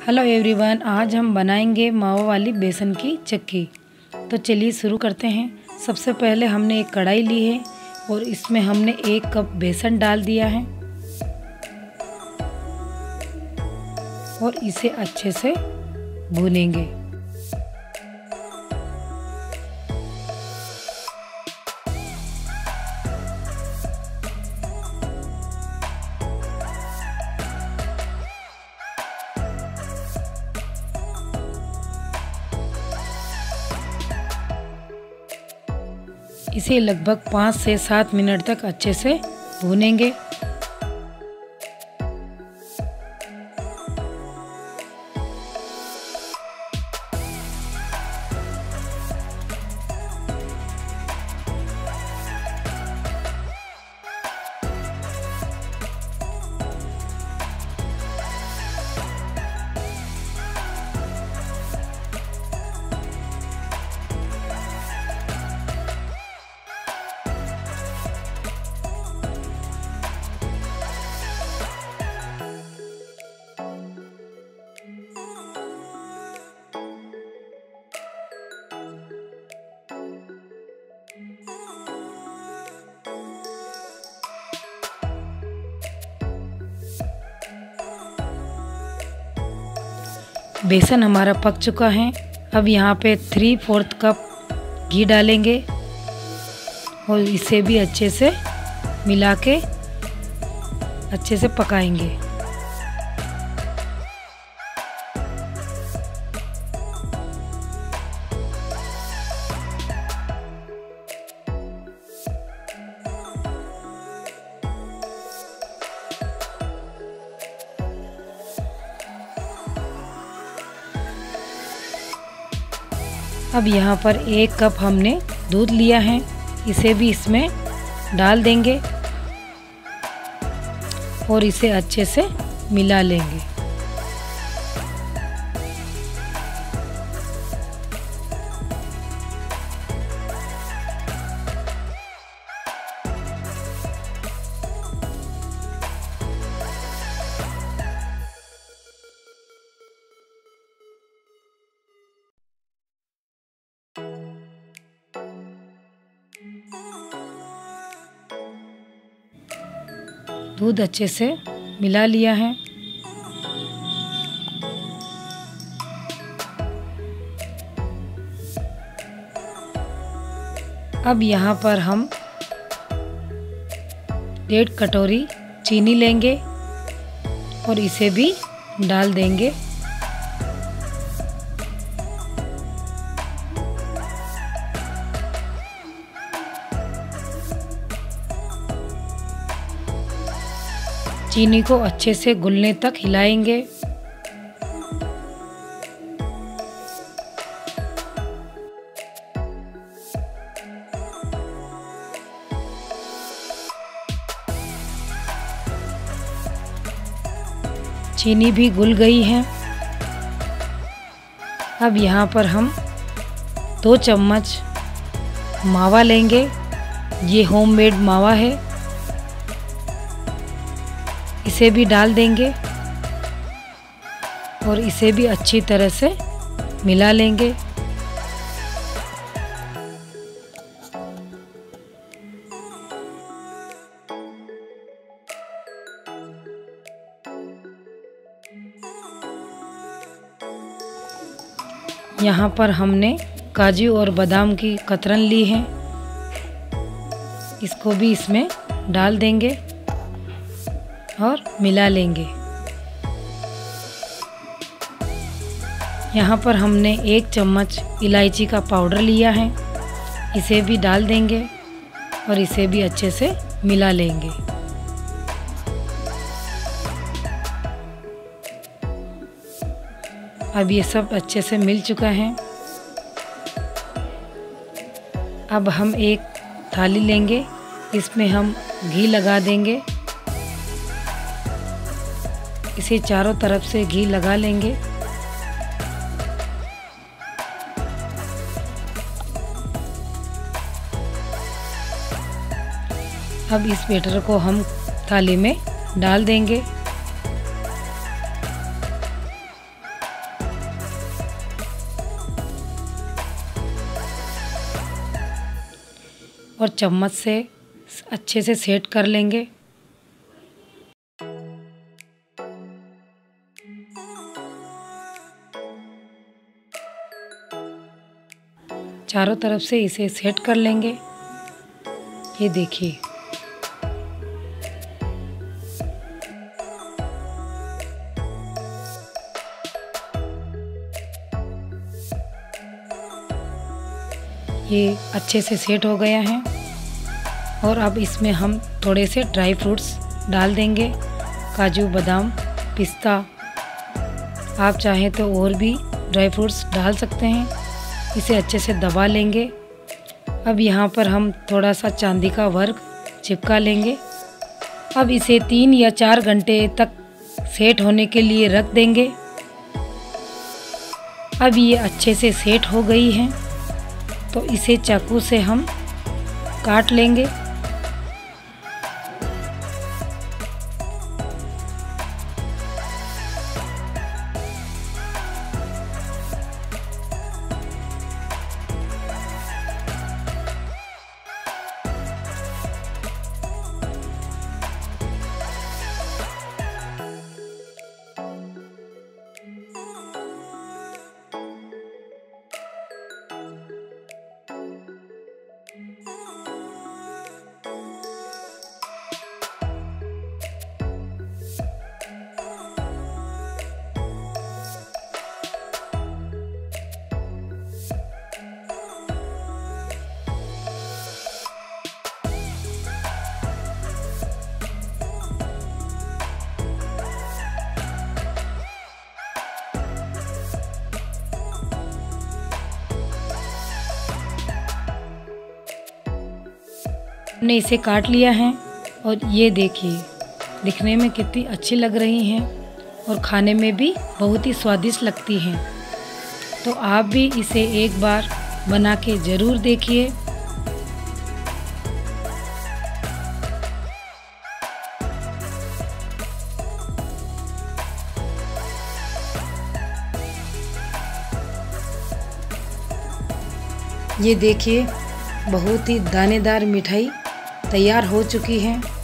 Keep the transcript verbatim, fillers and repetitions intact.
Hello everyone, आज हम बनाएंगे मावा वाली बेसन की चक्की। तो चलिए शुरू करते हैं। सबसे पहले हमने एक कढ़ाई ली है और इसमें हमने एक कप बेसन डाल दिया है और इसे अच्छे से भूनेंगे। इसे लगभग पाँच से सात मिनट तक अच्छे से भूनेंगे। बेसन हमारा पक चुका है। अब यहाँ पे थ्री फोर्थ कप घी डालेंगे और इसे भी अच्छे से मिला के अच्छे से पकाएंगे। अब यहाँ पर एक कप हमने दूध लिया है, इसे भी इसमें डाल देंगे और इसे अच्छे से मिला लेंगे। दूध अच्छे से मिला लिया है। अब यहाँ पर हम डेढ़ कटोरी चीनी लेंगे और इसे भी डाल देंगे। चीनी को अच्छे से घुलने तक हिलाएंगे। चीनी भी घुल गई है। अब यहाँ पर हम दो चम्मच मावा लेंगे। ये होममेड मावा है, इसे भी डाल देंगे और इसे भी अच्छी तरह से मिला लेंगे। यहाँ पर हमने काजू और बादाम की कतरन ली है, इसको भी इसमें डाल देंगे और मिला लेंगे। यहाँ पर हमने एक चम्मच इलायची का पाउडर लिया है, इसे भी डाल देंगे और इसे भी अच्छे से मिला लेंगे। अब ये सब अच्छे से मिल चुका है। अब हम एक थाली लेंगे, इसमें हम घी लगा देंगे। इसे चारों तरफ से घी लगा लेंगे। अब इस बैटर को हम थाली में डाल देंगे। और चम्मच से अच्छे से सेट कर लेंगे। चारों तरफ से इसे सेट कर लेंगे। ये देखिए, ये अच्छे से सेट हो गया है। और अब इसमें हम थोड़े से ड्राई फ्रूट्स डाल देंगे, काजू, बादाम, पिस्ता। आप चाहें तो और भी ड्राई फ्रूट्स डाल सकते हैं। इसे अच्छे से दबा लेंगे। अब यहाँ पर हम थोड़ा सा चांदी का वर्क चिपका लेंगे। अब इसे तीन या चार घंटे तक सेट होने के लिए रख देंगे। अब ये अच्छे से सेट हो गई है, तो इसे चाकू से हम काट लेंगे। हमने इसे काट लिया है और ये देखिए, दिखने में कितनी अच्छी लग रही हैं और खाने में भी बहुत ही स्वादिष्ट लगती हैं। तो आप भी इसे एक बार बना के ज़रूर देखिए। ये देखिए, बहुत ही दानेदार मिठाई तैयार हो चुकी है।